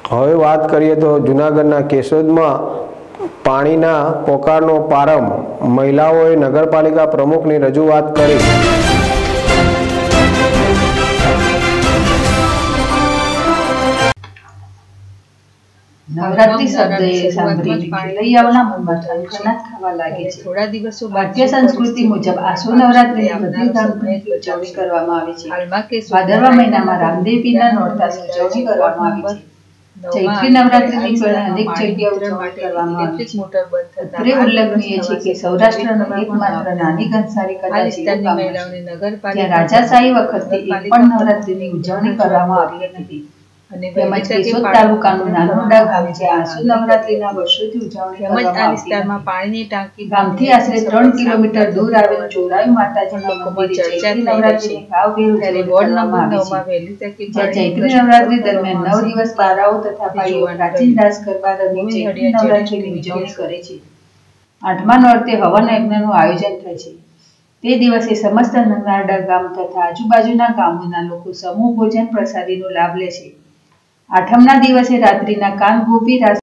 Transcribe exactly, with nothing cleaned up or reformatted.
હવે વાત કરીએ તો જૂનાગઢના કેશોદમાં પાણીના પોકારનો પ્રારંભ, મહિલાઓએ નગરપાલિકા પ્રમુખની રજૂઆત કરી। નવરાત્રી શબ્દ એ સાંભળીને ખેલૈયાઓના મનમાં થનગનાટ થવા લાગે છે। થોડા દિવસો ભારતીય સંસ્કૃતિ મુજબ આસો નવરાત્રીની બધી ધામધૂમથી ઉજવણી કરવામાં આવે છે। ભાદરવા મહિનામાં રામદેવ પીરના નોરતાની ઉજવણી કરવામાં આવે છે। ચૈત્રી નવરાત્રીની પણ અનેક જગ્યાએ ઉજવણી કરવામાં આવે છે। અત્રે ઉલ્લેખનીય છે કે સૌરાષ્ટ્રનો એકમાત્ર નાની ઘનસારી કદાચ એવું ગામ છે જ્યાં રાજાશાહી વખતે એક પણ નવરાત્રીની ઉજવણી કરવામાં આવી નથી। તેમજ કેશોદ તાલુકાનું નાનોડા ગામ જે આસો નવરાત્રીના વર્ષોથી ઉજવણી કરવામાં આવતી હતી। ગામથી આશરે ત્રણ કિલોમીટર દૂર આવેલ ચોરાયુ માતાજીના મંદિરે ચૈત્રી નવરાત્રીની ભાવભેર ઉજવણી કરવામાં આવે છે। જ્યાં ચૈત્રી નવરાત્રી દરમિયાન નવ દિવસ બારાઓ તથા ભાઈઓ પ્રાચીન રાસ ગરબા રમી ચૈત્રી નવરાત્રીની ઉજવણી કરે છે। આઠમા નોરતે હવન યજ્ઞનું આયોજન થાય છે। તે દિવસે સમસ્ત નાનોડા ગામ તથા આજુબાજુના ગામોના લોકો સમૂહ ભોજન પ્રસાદીનો લાભ લે છે। આઠમના દિવસે રાત્રિના કાન ગોપી રાસ